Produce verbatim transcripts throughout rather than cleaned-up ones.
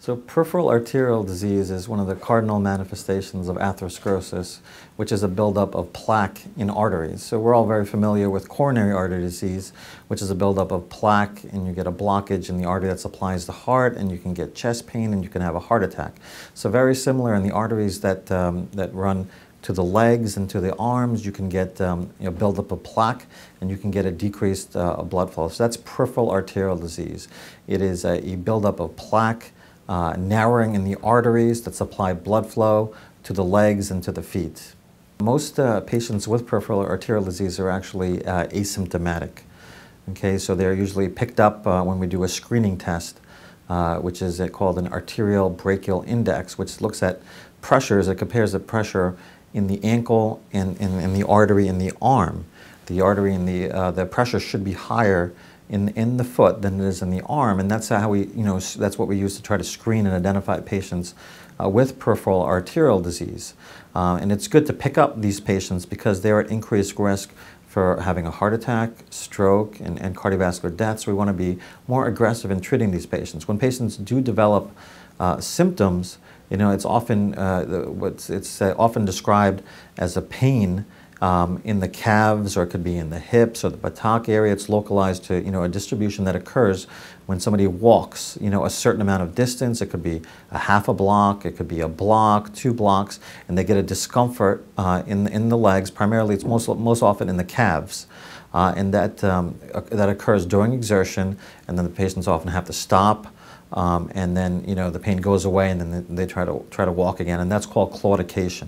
So peripheral arterial disease is one of the cardinal manifestations of atherosclerosis, which is a buildup of plaque in arteries. So we're all very familiar with coronary artery disease, which is a buildup of plaque, and you get a blockage in the artery that supplies the heart, and you can get chest pain, and you can have a heart attack. So very similar in the arteries that, um, that run to the legs and to the arms, you can get um, you know, buildup of plaque, and you can get a decreased uh, blood flow. So that's peripheral arterial disease. It is a, a buildup of plaque, Uh, narrowing in the arteries that supply blood flow to the legs and to the feet. Most uh, patients with peripheral arterial disease are actually uh, asymptomatic. Okay, so they're usually picked up uh, when we do a screening test, uh, which is uh, called an arterial brachial index, which looks at pressures. It compares the pressure in the ankle and in, in the artery in the arm. The artery and the, uh, the pressure should be higher in, in the foot than it is in the arm, and that's how we, you know, that's what we use to try to screen and identify patients uh, with peripheral arterial disease. Uh, and it's good to pick up these patients because they're at increased risk for having a heart attack, stroke, and, and cardiovascular death, so we want to be more aggressive in treating these patients. When patients do develop uh, symptoms, you know, it's often, uh, the, what's, it's uh, often described as a pain Um, in the calves, or it could be in the hips or the buttock area. It's localized to, you know, a distribution that occurs when somebody walks, you know, a certain amount of distance. It could be a half a block, it could be a block, two blocks, and they get a discomfort uh, in, in the legs. Primarily, it's most, most often in the calves. Uh, and that, um, that occurs during exertion, and then the patients often have to stop, um, and then, you know, the pain goes away, and then they, they try to, try to walk again, and that's called claudication.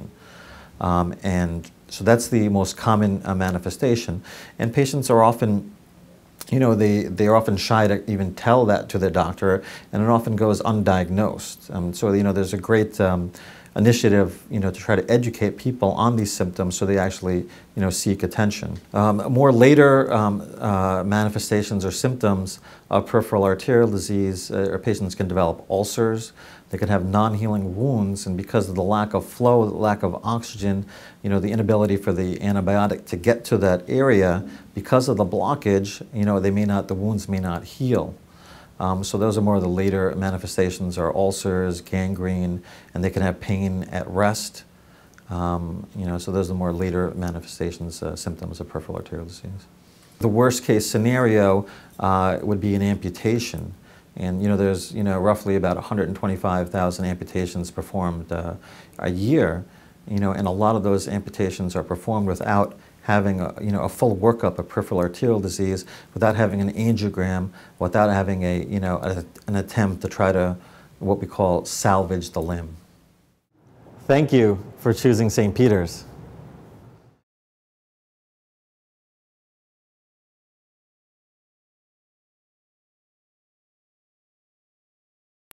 Um, and so that's the most common uh, manifestation. And patients are often, you know, they, they are often shy to even tell that to their doctor, and it often goes undiagnosed. Um, so, you know, there's a great um, initiative, you know, to try to educate people on these symptoms so they actually, you know, seek attention. Um, more later um, uh, manifestations or symptoms of peripheral arterial disease, uh, or patients can develop ulcers. They can have non-healing wounds, and because of the lack of flow, the lack of oxygen, you know, the inability for the antibiotic to get to that area, because of the blockage, you know, they may not, the wounds may not heal. Um, so those are more of the later manifestations, are ulcers, gangrene, and they can have pain at rest. Um, you know, so those are the more later manifestations, uh, symptoms of peripheral arterial disease. The worst case scenario uh, would be an amputation. And, you know, there's, you know, roughly about one hundred twenty-five thousand amputations performed uh, a year, you know, and a lot of those amputations are performed without having a, you know, a full workup of peripheral arterial disease, without having an angiogram, without having a, you know, a, an attempt to try to, what we call, salvage the limb. Thank you for choosing Saint Peter's.